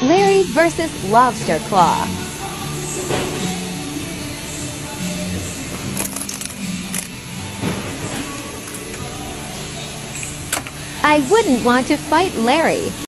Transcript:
Larry versus Lobster Claw. I wouldn't want to fight Larry.